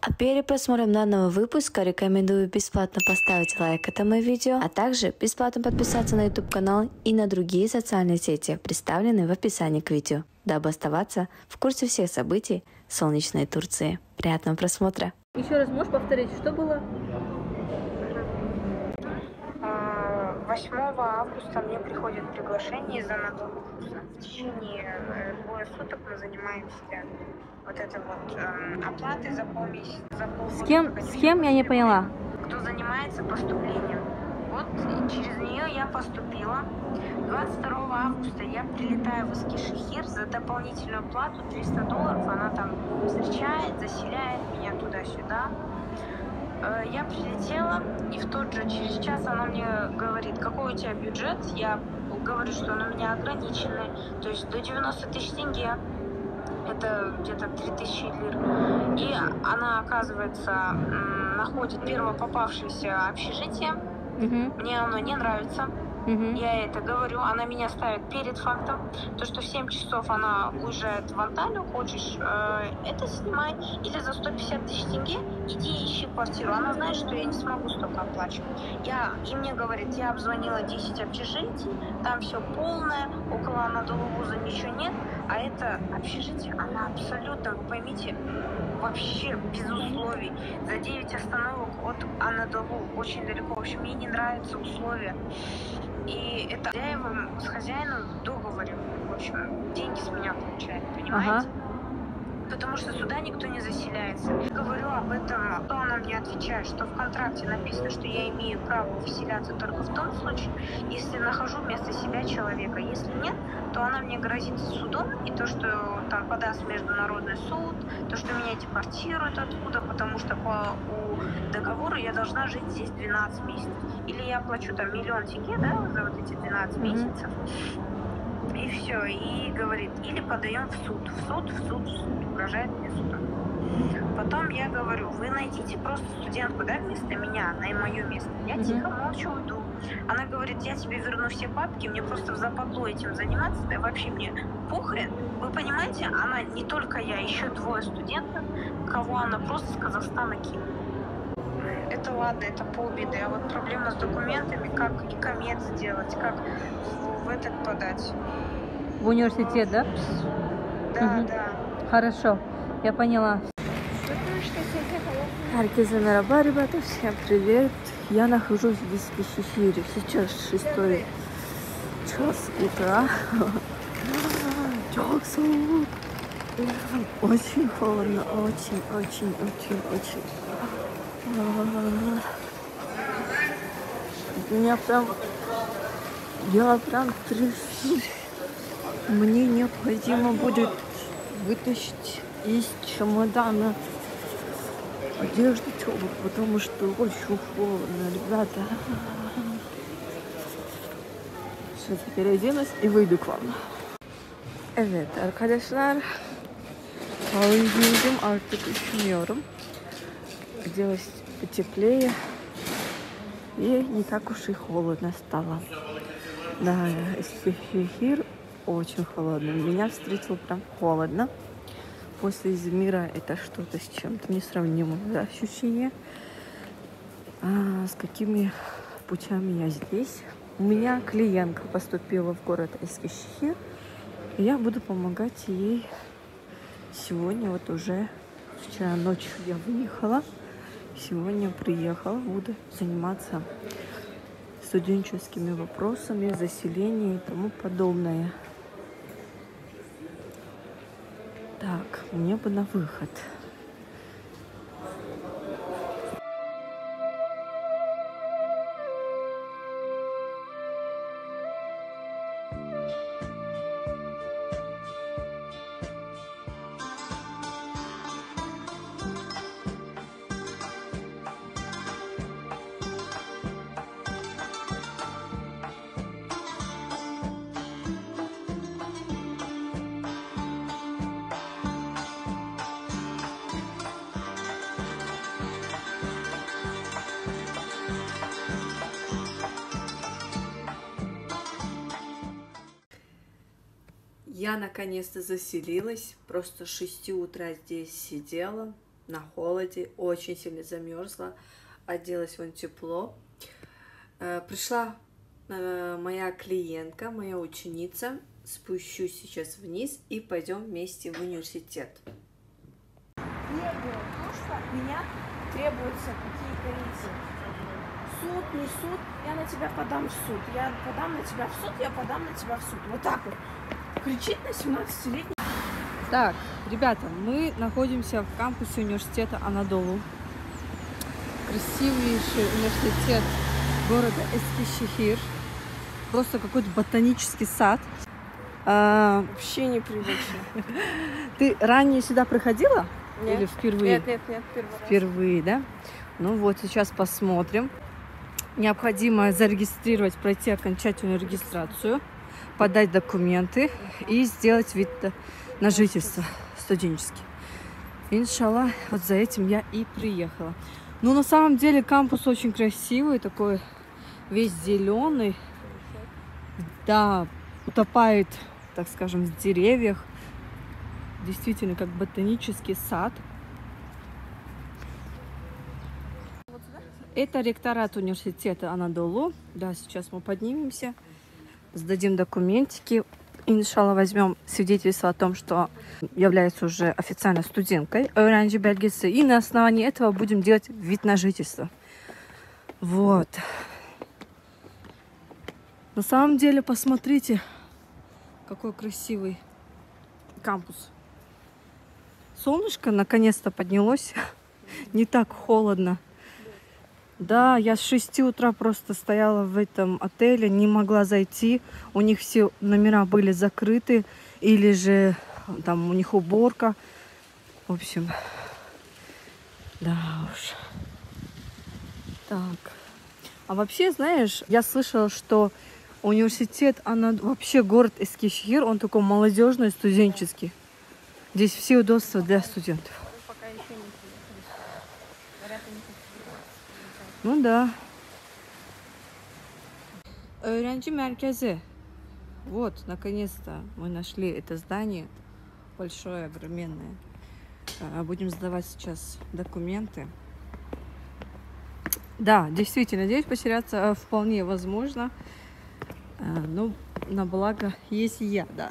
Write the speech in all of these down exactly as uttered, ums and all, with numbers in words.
А перед просмотром данного выпуска рекомендую бесплатно поставить лайк этому видео, а также бесплатно подписаться на YouTube канал и на другие социальные сети, представленные в описании к видео, дабы оставаться в курсе всех событий солнечной Турции. Приятного просмотра! Еще раз можешь повторить, что было? восьмого августа мне приходит приглашение из Анадолу. В течение двое суток мы занимаемся вот этой вот э, оплатой за полмесяца. За полгода. С кем? С кем я не поняла? Кто занимается поступлением. Вот через нее я поступила. двадцать второго августа я прилетаю в Эскишехир за дополнительную плату триста долларов. Она там встречает, заселяет меня туда-сюда. Я прилетела, и в тот же через час она мне говорит, какой у тебя бюджет. Я говорю, что он у меня ограниченный, то есть до девяноста тысяч тенге, это где-то три тысячи лир. И она, оказывается, находит первое попавшееся общежитие. Угу. Мне оно не нравится. Угу. Я это говорю, она меня ставит перед фактом, то что в семь часов она уезжает в Анталию, хочешь э, это снимай, или за сто пятьдесят тысяч тенге иди ищи квартиру. Она знает, что я не смогу столько оплачивать. Я, и мне говорит, я обзвонила десять общежитий, там все полное, около Анадолу вуза ничего нет, а это общежитие, она абсолютно, вы поймите, вообще без условий. За девять остановок от Анадолу, очень далеко. В общем, мне не нравятся условия. И это хозяевам, с хозяином в договоре, в общем, деньги с меня получает, понимаете? Ага. Потому что сюда никто не заселяется. Я говорю об этом, то она мне отвечает, что в контракте написано, что я имею право выселяться только в том случае, если нахожу вместо себя человека. Если нет, то она мне грозит судом, и то, что там подаст международный суд, то, что меня депортируют оттуда, потому что по у договору я должна жить здесь двенадцать месяцев. Или я плачу там миллион тенге, да, за вот эти двенадцать Mm-hmm. месяцев. И все, и говорит, или подаем в суд, в суд, в суд, в суд, угрожает мне судом. Потом я говорю, вы найдите просто студентку, да, вместо меня, на мое место. Я Mm-hmm. тихо, молча уйду. Она говорит, я тебе верну все папки, мне просто в западло этим заниматься, да вообще мне похрен. Вы понимаете, она не только я, еще двое студентов, кого она просто с Казахстана кинула. Это ладно, это полбеды, а вот проблема с документами, как икамет сделать, как в, в этот подать. В университет, да? Да, Угу. да. Хорошо, я поняла. Herkese merhaba, ребята, всем привет! Я нахожусь в Эскишехире, сейчас шестой час утра. Очень холодно, очень, очень, очень, очень. Меня прям, я прям трясусь. Мне необходимо будет вытащить из чемодана одежду, чобок, потому что очень холодно, ребята. Сейчас я переоденусь и выйду к вам. Evet arkadaşlar, havayı giydim, artık üşümüyorum. Оделась потеплее и не так уж и холодно стало. Да, Эскишехир очень холодно. Меня встретил прям холодно. После Измира это что-то с чем-то несравнимое, да, ощущение. А с какими путями я здесь? У меня клиентка поступила в город Эскишехир. И я буду помогать ей сегодня. Вот уже вчера ночью я выехала. Сегодня приехала. Буду заниматься студенческими вопросами, заселением и тому подобное. Так, мне бы на выход. Я наконец-то заселилась, просто с шести утра здесь сидела, на холоде, очень сильно замерзла, оделась вон тепло. Пришла моя клиентка, моя ученица. Спущусь сейчас вниз и пойдем вместе в университет. Требую, потому что от меня требуются какие-то эти суд, не суд, я на тебя подам в суд, я подам на тебя в суд, я подам на тебя в суд. Вот так вот кричит на семнадцатилетний. Так, ребята, мы находимся в кампусе университета Анадолу. Красивейший университет города Эскишехир. Просто какой-то ботанический сад. А, вообще непривычно. Ты ранее сюда приходила? Нет. Или впервые? Нет, нет, нет, первый раз. Впервые, да? Ну вот, сейчас посмотрим. Необходимо зарегистрировать, пройти окончательную регистрацию, подать документы и сделать вид на жительство студенческий. Иншаллах, вот за этим я и приехала. Ну, на самом деле, кампус очень красивый, такой весь зеленый. Да, утопает, так скажем, в деревьях. Действительно, как ботанический сад. Это ректорат университета Анадолу. Да, сейчас мы поднимемся, сдадим документики. Иншалла, возьмем свидетельство о том, что является уже официально студенткой öğrenci belgesi. И на основании этого будем делать вид на жительство. Вот. На самом деле, посмотрите, какой красивый кампус. Солнышко наконец-то поднялось. Не так холодно. Да, я с шести утра просто стояла в этом отеле, не могла зайти. У них все номера были закрыты. Или же там у них уборка. В общем, да уж. Так. А вообще, знаешь, я слышала, что университет, она вообще город Эскишехир, он такой молодежный, студенческий. Здесь все удобства для студентов. Ну да. Öğrenci merkezi. Вот, наконец-то мы нашли это здание. Большое, огроменное. Будем сдавать сейчас документы. Да, действительно, здесь потеряться вполне возможно. Ну, на благо есть я, да.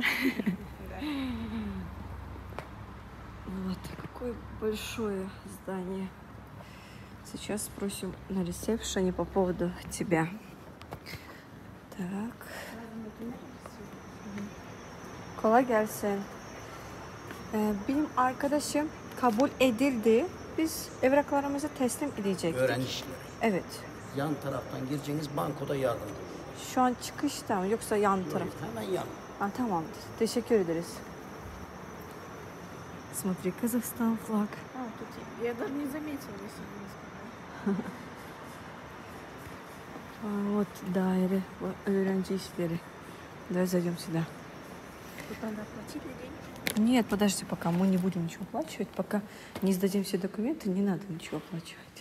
Вот, какое большое здание. Сейчас спросим на ресепшене по поводу тебя. Так. Kolay gelsin. Ee, benim arkadaşım kabul edildi. Biz evraklarımızı teslim edecektik. Öğrenci işleri. Evet. Yan taraftan gireceğiniz bankoda yardım. Şu an çıkışta mı yoksa yan taraf? Hemen yan. А, tamamdır. Teşekkür ederiz. Смотри, Казахстан флаг. А, тут я даже не заметила, если не сказала. Вот daire, öğrenci işleri. Давай зайдем сюда. Тут надо оплатить деньги. Нет, подожди, пока мы не будем ничего оплачивать, пока не сдадим все документы, не надо ничего оплачивать.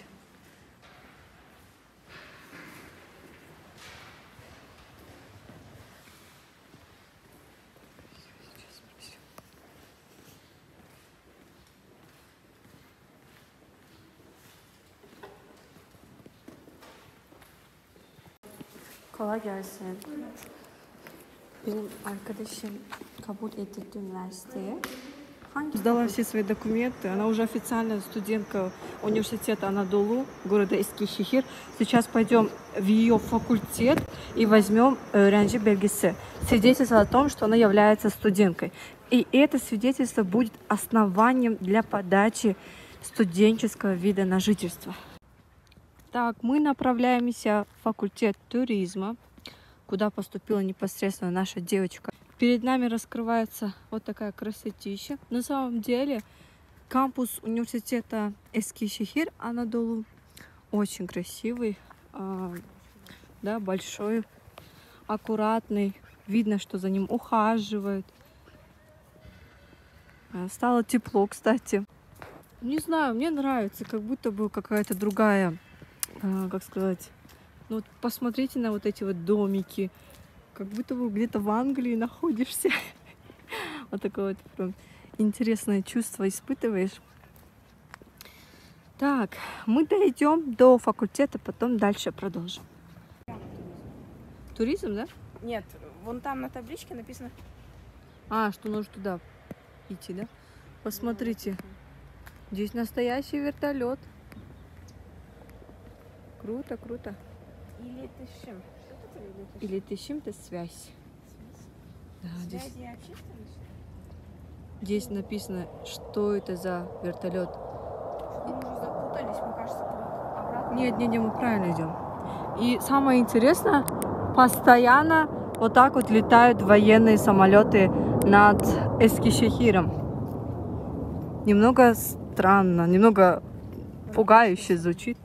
Kolay gelsin. Benim arkadaşım kabul edildi üniversiteye. Сдала все свои документы. Она уже официальная студентка университета Анадолу, города Эскишехир. Сейчас пойдем в ее факультет и возьмем öğrenci belgesi. Свидетельство о том, что она является студенткой. И это свидетельство будет основанием для подачи студенческого вида на жительство. Так, мы направляемся в факультет туризма, куда поступила непосредственно наша девочка. Перед нами раскрывается вот такая красотища. На самом деле кампус университета Эскишехир Анадолу очень красивый, да, большой, аккуратный. Видно, что за ним ухаживают. Стало тепло, кстати. Не знаю, мне нравится, как будто бы какая-то другая, как сказать, ну вот посмотрите на вот эти вот домики. Как будто бы где-то в Англии находишься. Вот такое вот прям интересное чувство испытываешь. Так, мы дойдем до факультета, потом дальше продолжим. Туризм, да? Нет, вон там на табличке написано. А, что нужно туда идти, да? Посмотрите, здесь настоящий вертолет. Круто, круто. Или тысячим. Что такое или тысячим? Или ты с чем-то связь. Да, здесь, Связи и общественность? здесь написано, что это за вертолет. Мы уже запутались, мне кажется, обратно. Нет, нет, нет, мы правильно идем. И самое интересное, постоянно вот так вот летают военные самолеты над Эскишехиром. Немного странно, немного пугающе звучит.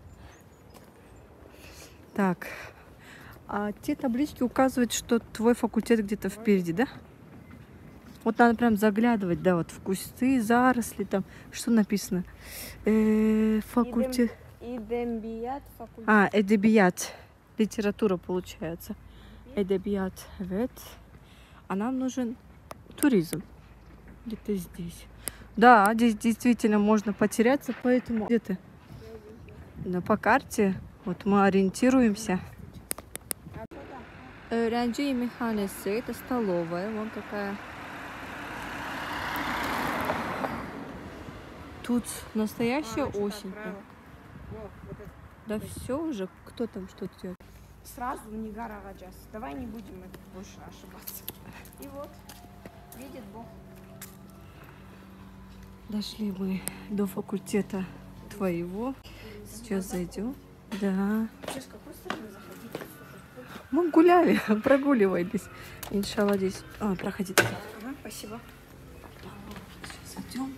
Так, а те таблички указывают, что твой факультет где-то впереди, да? Вот надо прям заглядывать, да, вот в кусты, заросли, там, что написано? Э, факультет... Идембият факультет. А, эдебият. Литература получается. Эдебият. Вот. А нам нужен туризм. Где-то здесь. Да, здесь действительно можно потеряться, поэтому где-то да, по карте вот мы ориентируемся. Öğrenci yemekhanesi, это столовая, вон такая. Тут настоящая осень. Да все уже, кто там что делает? Сразу Нигар Агаджас. Давай не будем больше ошибаться. И вот, видит Бог. Дошли мы до факультета твоего. Сейчас зайдем. Да. Вообще, с какой стороны заходить? Мы гуляли, прогуливались. Иншалла здесь. А, проходите. Ага, спасибо. Сейчас идем.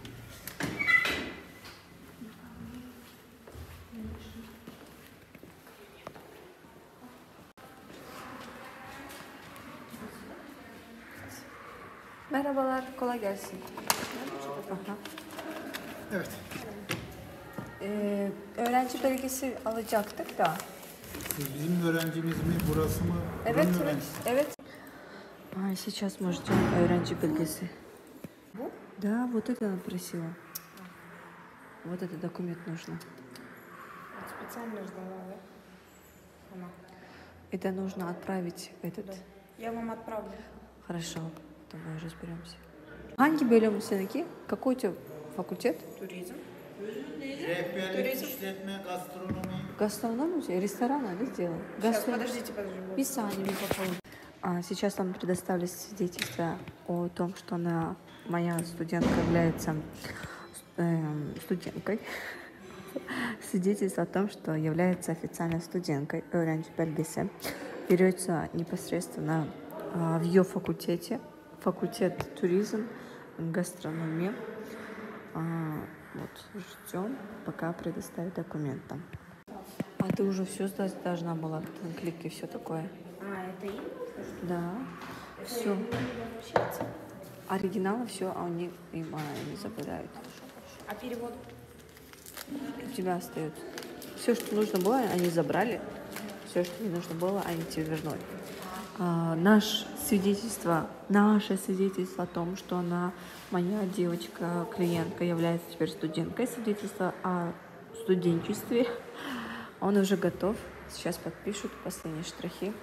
Merhabalar, kolay gelsin. Aha. Evet. Ee, öğrenci belgesi alacaktık da. Bizim öğrencimiz mi? Burası mı? Evet, Buranın evet, öğrencisi. evet. А, сейчас мы ждем öğrenci belgesi. Да, вот это она просила. Вот этот документ нужно. Специально ждала, да? Она. Это нужно отправить этот. Я вам отправлю. Хорошо, давай разберемся. Hangi bölüm seninki? Какой у тебя факультет? Туризм. Rehberlik, işletme, gastronomi. Гастрономию у тебя? Ресторан, да, сделал? Сейчас, Гастро- подождите, подождите. Bir saniye bir bakalım. А, сейчас нам предоставили свидетельство о том, что она, моя студентка является эм, студенткой. Свидетельство о том, что является официальной студенткой. Öğrenci belgesi берется непосредственно а, в ее факультете. Факультет туризм, гастрономия. А, вот, ждем, пока предоставят документ там. А ты уже все сдать должна была, клики, все такое. А, это им? Да, все. Оригиналы все, а они им а, не забирают. А перевод? У тебя остается. Все, что нужно было, они забрали. Все, что не нужно было, они тебе вернули. А, наш свидетельство, наше свидетельство о том, что она, моя девочка, клиентка, является теперь студенткой, свидетельство о студенчестве, он уже готов. Сейчас подпишут последние штрихи.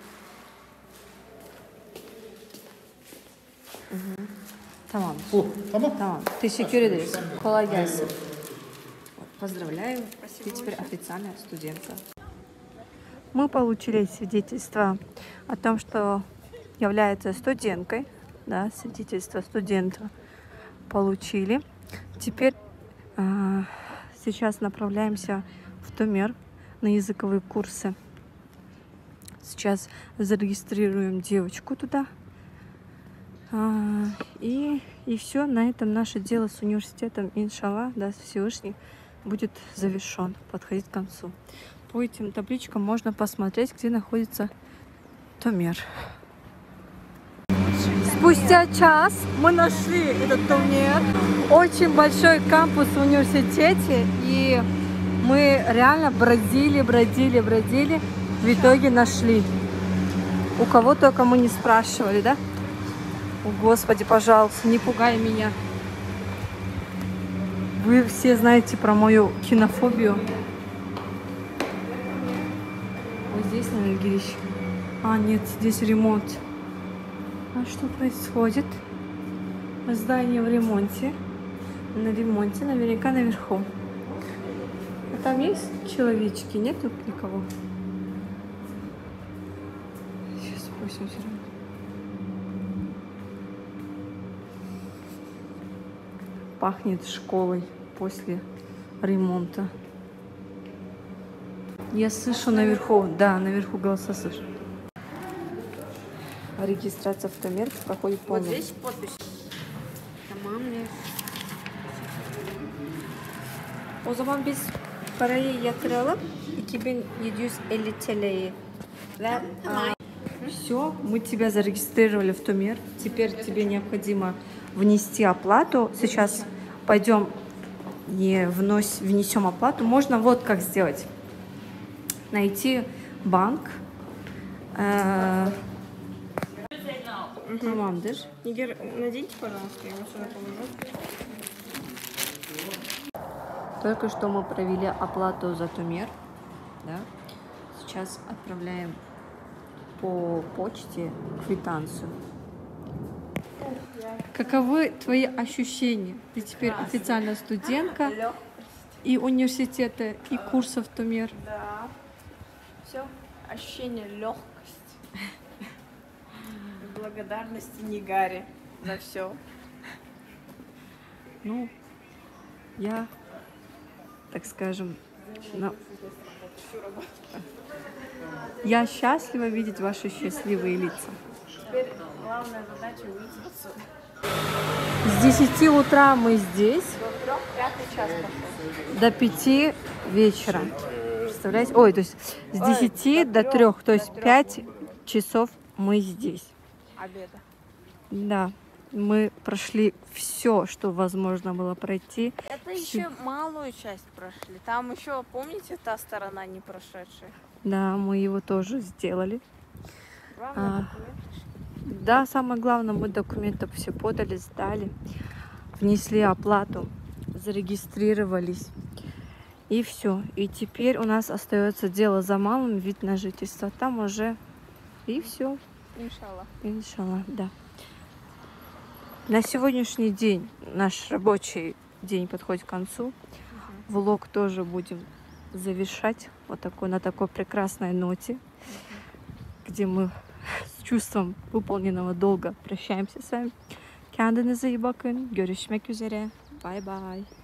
Угу. Tamam. Bu. Tamam. Tamam. Teşekkür ederiz. Kolay gelsin. Поздравляю. Ты теперь официальная студентка. Мы получили свидетельство о том, что является студенткой. Да, свидетельство студента получили. Теперь э, сейчас направляемся в Томер на языковые курсы. Сейчас зарегистрируем девочку туда. А, и, и все, на этом наше дело с университетом, иншаллах, да, Всевышний, будет завершен, подходить к концу. По этим табличкам можно посмотреть, где находится Томер. Спустя час мы нашли этот Томер. Очень большой кампус в университете, и мы реально бродили, бродили, бродили, в итоге нашли. У кого только мы не спрашивали, да? О, Господи, пожалуйста, не пугай меня. В Вы все знаете про мою кинофобию. Вот здесь, наверное, Гирищ. А, нет, здесь ремонт. А что происходит? Здание в ремонте. На ремонте, наверняка наверху. А там есть человечки? Нету никого? Сейчас спросим все равно. Пахнет школой после ремонта. Я слышу наверху, да, наверху голоса слышу. Регистрация в Томер проходит Вот полностью. здесь подпись. Tamamdır. O zaman biz parayı yatıralım. iki bin yedi yüz elli TL'yi. Все, мы тебя зарегистрировали в Томер. Теперь тебе необходимо внести оплату. Сейчас пойдем и внос, внесем оплату. Можно вот как сделать. Найти банк. Э, Tamamdır. Нигер, наденьте, пожалуйста, я его сюда положу. Только что мы провели оплату за Томер. Да? Сейчас отправляем по почте квитанцию. Каковы твои ощущения? Ты теперь официально студентка и университета, и курсов Томер. Да. Все. Ощущение легкости. Благодарности Нигаре за все. Ну, я, так скажем, на- я счастлива видеть ваши счастливые лица. Теперь главная задача выспаться. С десяти утра мы здесь. До трех, пятый час пошел. До пяти вечера. Представляете? Ой, то есть с десяти до трех, то есть пять часов мы здесь. Обеда. Да, мы прошли все, что возможно было пройти. Это еще малую часть прошли. Там еще, помните, та сторона не прошедшая? Да, мы его тоже сделали. Главное, А. документы. Да, самое главное, мы документы все подали, сдали, внесли оплату, зарегистрировались. И все. И теперь у нас остается дело за малым, вид на жительство. Там уже и все. Иншаллах. Иншаллах, да. На сегодняшний день наш рабочий день подходит к концу. Влог тоже будем завершать вот такой, на такой прекрасной ноте, где мы с чувством выполненного долга прощаемся с вами. Kendinize iyi bakın. Görüşmek üzere. Bye bye.